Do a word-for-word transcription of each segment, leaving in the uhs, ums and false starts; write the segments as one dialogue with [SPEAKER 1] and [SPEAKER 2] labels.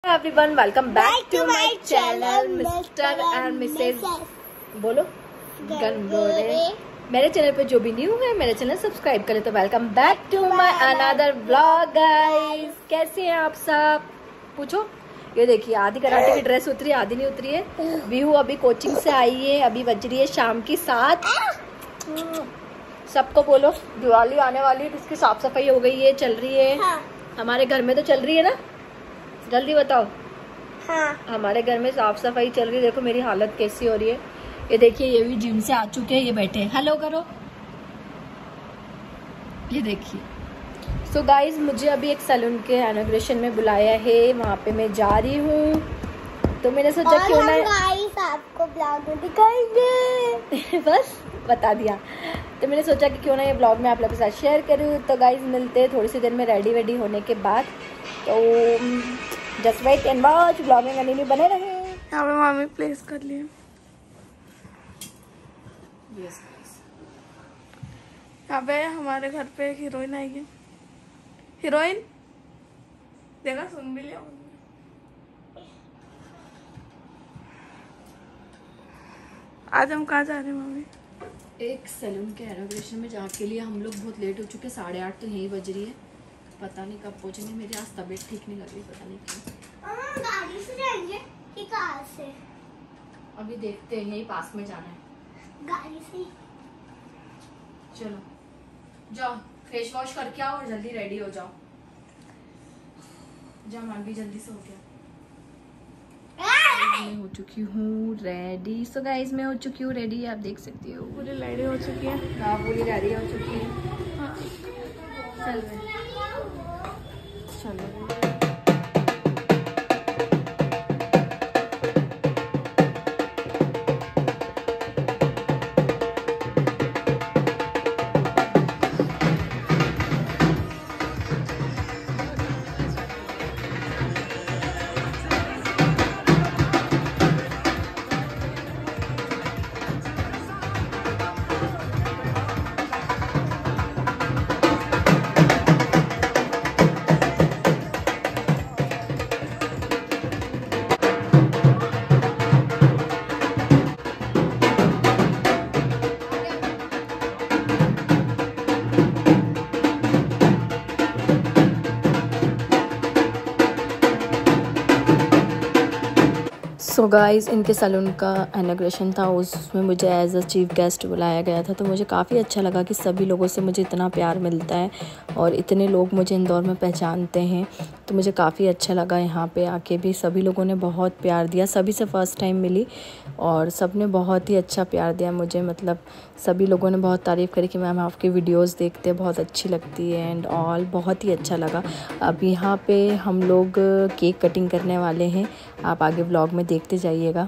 [SPEAKER 1] Everyone, welcome back to my channel Mr and Mrs बोलो गनगोरे। मेरे channel पे जो भी न्यू है मेरे चैनल सब्सक्राइब करें। तो welcome back to my another vlog guys. कैसे हैं आप सब? पूछो। ये देखिए, आधी कराटे की ड्रेस उतरी, आधी नहीं उतरी है। बिहू अभी कोचिंग से आई है, अभी बज रही है शाम की सात। सबको बोलो दिवाली आने वाली है, इसकी साफ सफाई हो गई है, चल रही है। हाँ। हमारे घर में तो चल रही है ना, जल्दी बताओ। हाँ। हमारे घर में साफ सफाई चल रही है। देखो मेरी हालत कैसी हो रही है। ये देखिए, ये भी जिम से आ चुके हैं, ये बैठे हैं। हेलो करो। ये देखिए। सो so गाइज, मुझे अभी एक सैलून के इनॉग्रेशन में बुलाया है, वहाँ पे मैं जा रही हूँ। तो मैंने सोचा क्यों ना गाइस आपको ब्लॉग में दिखाएंगे। बस बता दिया। तो मैंने सोचा कि क्यों ना ये ब्लॉग में आप लोगों के साथ शेयर करूँ। तो गाइज मिलते हैं थोड़ी सी देर में रेडी वेडी होने के बाद। तो just wait and watch, blog में कंटिन्यू बने रहे।
[SPEAKER 2] यहाँ पे मामी प्लेस कर लिए।
[SPEAKER 1] yes,
[SPEAKER 2] यहाँ पे हमारे घर पे एक हीरोइन आई है। हीरोइन देखा, सुन भी लिया। आज हम कहाँ जा रहे हैं मामी?
[SPEAKER 1] एक सैलून के इनॉग्रेशन में जाने के लिए हम लोग बहुत लेट हो चुके हैं। साढ़े आठ तो यही बज रही है, पता नहीं कब पहुंचेंगे। मेरी आज तबीयत ठीक नहीं लग रही, पता नहीं क्यों।
[SPEAKER 3] गाड़ी से जाएंगे कि कार से?
[SPEAKER 1] अभी देखते हैं, यही पास में जाना है।
[SPEAKER 3] गाड़ी से।
[SPEAKER 1] चलो जाओ, फेस वॉश करके आओ और जल्दी रेडी हो जाओ। जाओ मान भी जल्दी से हो गया। मैं हो चुकी हूँ रेडी। सो गाइस, मैं हो चुकी हूँ रेडी, आप देख सकती हो।
[SPEAKER 2] पूरी रेडी हो चुकी है।
[SPEAKER 1] हाँ, पूरी रेडी हो चुकी है।
[SPEAKER 2] हाँ।
[SPEAKER 1] चल चलो। सो गाइज़, इनके सैलून का इनॉग्रेशन था, उसमें मुझे एज अ चीफ गेस्ट बुलाया गया था। तो मुझे काफ़ी अच्छा लगा कि सभी लोगों से मुझे इतना प्यार मिलता है और इतने लोग मुझे इंदौर में पहचानते हैं। तो मुझे काफ़ी अच्छा लगा। यहाँ पे आके भी सभी लोगों ने बहुत प्यार दिया। सभी से फ़र्स्ट टाइम मिली और सब ने बहुत ही अच्छा प्यार दिया मुझे। मतलब सभी लोगों ने बहुत तारीफ़ करी कि मैम आपकी वीडियोज़ देखते हैं, बहुत अच्छी लगती है एंड ऑल। बहुत ही अच्छा लगा। अब यहाँ पे हम लोग केक कटिंग करने वाले हैं, आप आगे ब्लॉग में देखते जाइएगा।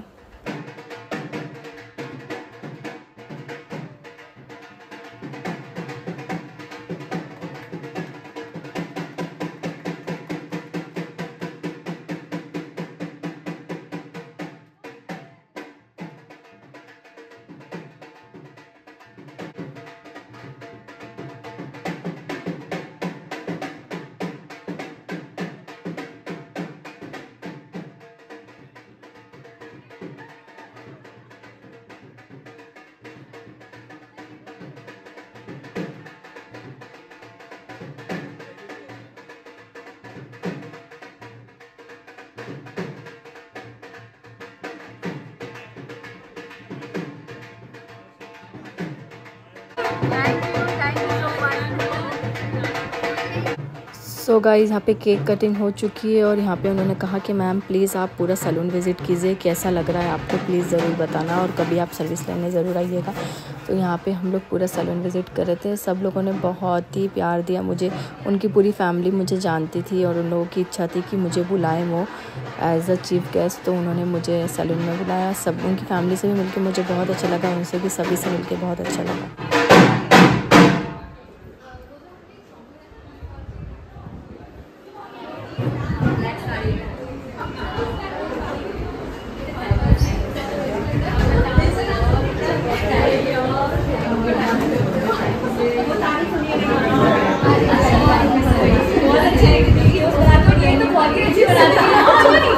[SPEAKER 1] सो गाइज़, यहाँ पे केक कटिंग हो चुकी है और यहाँ पे उन्होंने कहा कि मैम प्लीज़ आप पूरा सैलून विज़िट कीजिए, कैसा लग रहा है आपको प्लीज़ ज़रूर बताना और कभी आप सर्विस लेने ज़रूर आइएगा। तो यहाँ पे हम लोग पूरा सैलून विज़िट कर रहे थे। सब लोगों ने बहुत ही प्यार दिया मुझे। उनकी पूरी फैमिली मुझे जानती थी और उन लोगों की इच्छा थी कि मुझे बुलाएं वो एज अ चीफ गेस्ट। तो उन्होंने मुझे सैलून में बुलाया। सब उनकी फैमिली से भी मिलकर मुझे बहुत अच्छा लगा, उनसे भी सभी से मिलकर बहुत अच्छा लगा।
[SPEAKER 3] बहुत अच्छे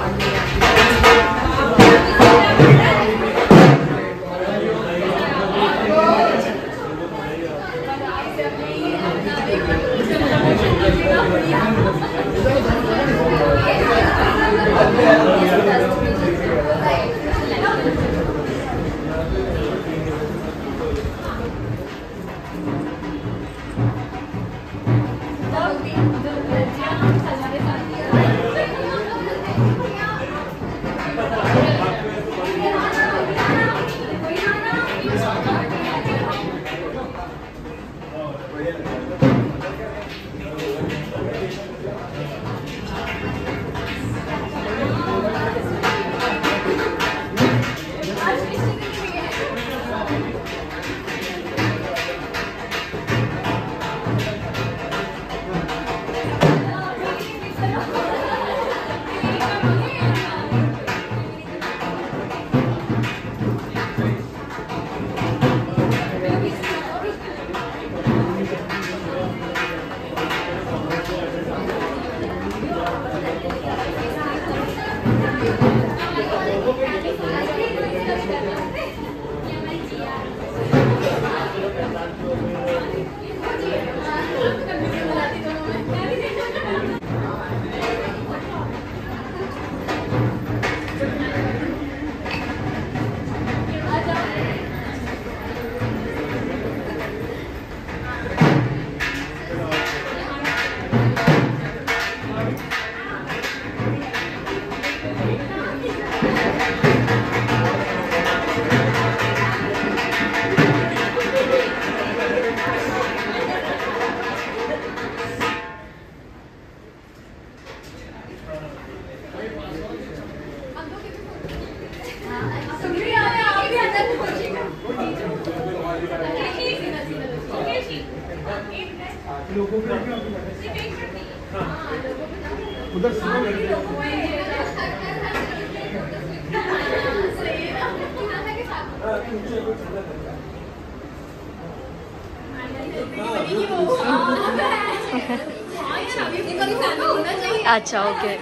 [SPEAKER 1] अच्छा ओके।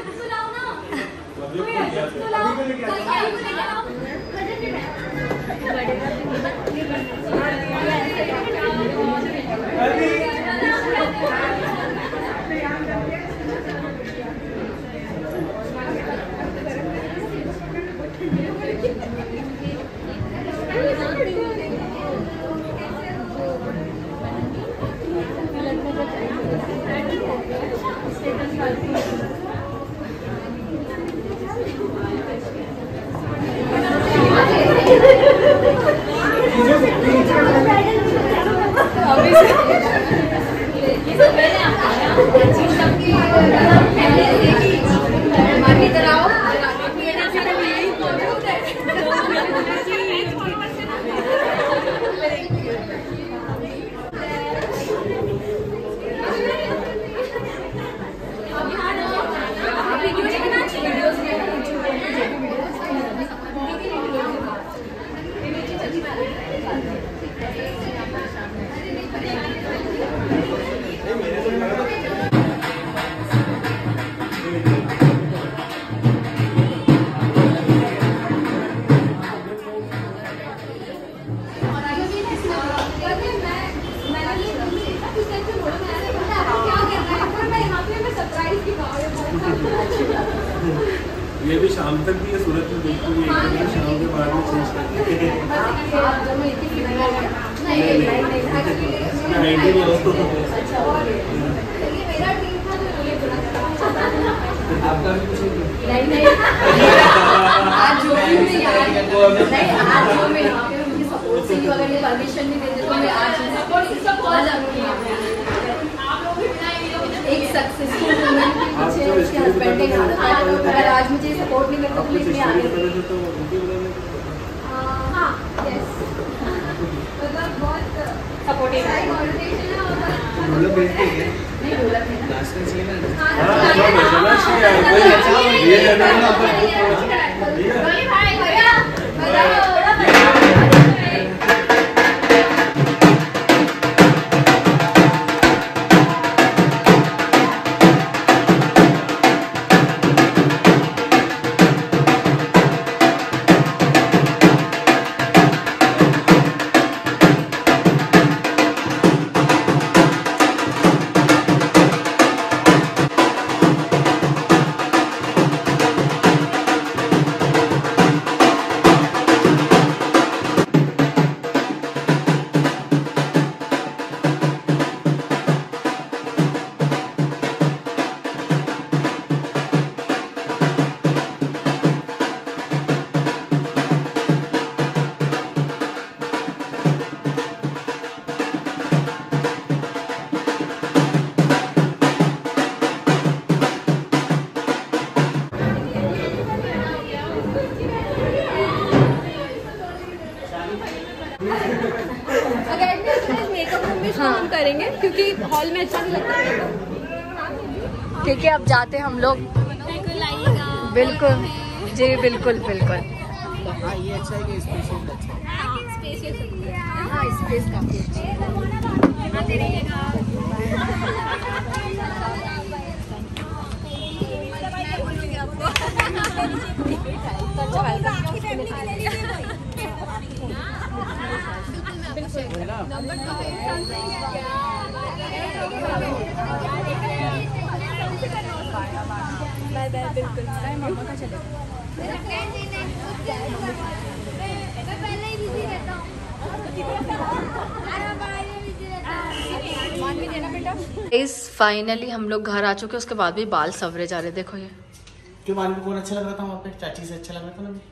[SPEAKER 4] ये भी शाम तक भी है सूरत में, बिल्कुल ये शाम के बाद में चेंज करते हैं। आपका भी कुछ नहीं नहीं आज जो भी मैं यार नहीं आज जो मैं यहाँ पे मुझे सपोर्ट से अगर ये परमिशन नहीं देते तो मैं आज सपोर्ट सपोर्ट एक सक्सेसफुल वुमन के पीछे उसके हस्बैंड ने अगर आज मुझे सपोर्ट नहीं करता तो मैं इसमें आगे हाँ यस मतलब बहुत सपोर्टिव है। बोलो बेचते हैं नहीं बोला है लास्ट में चाहिए ना हां बोला चाहिए ये भाई भैया बताओ
[SPEAKER 5] इसको हम करेंगे क्योंकि हॉल में अच्छा नहीं लगता है।
[SPEAKER 1] ठीक है, अब जाते हम लोग। बिल्कुल जी, बिल्कुल बिल्कुल।
[SPEAKER 4] हाँ ये अच्छा है कि स्पेशियस अच्छा है।
[SPEAKER 1] हाँ स्पेस काफी अच्छी है।
[SPEAKER 5] बाय बाय, बिल्कुल मामा का चलेगा।
[SPEAKER 1] इस फाइनली हम लोग घर आ चुके, उसके बाद भी बाल सवरे जा रहे। देखो ये
[SPEAKER 4] क्यों मान को कौन अच्छा लग रहा था वहाँ पे? चाची से अच्छा लग रहा था ना?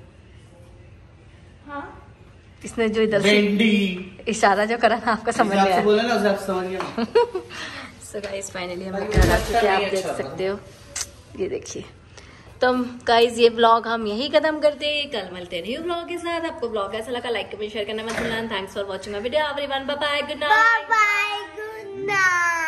[SPEAKER 2] हाँ
[SPEAKER 1] इसने जो इधर से इशारा जो करा ना, आपको समझ में आया?
[SPEAKER 4] बोला ना, उसे आप समझ गया।
[SPEAKER 1] सो गाइस फाइनली हम लोग घर आ चुके हैं, आप देख सकते हो। ये देखिए, तो गाइस ये व्लॉग हम यही खत्म करते हैं। कल मिलते हैं न्यू व्लॉग के साथ। आपको व्लॉग कैसा लगा लाइक कमेंट शेयर करना मत भूलना। Thanks for watching our video everyone. Bye bye, good night.
[SPEAKER 3] Bye bye, good night.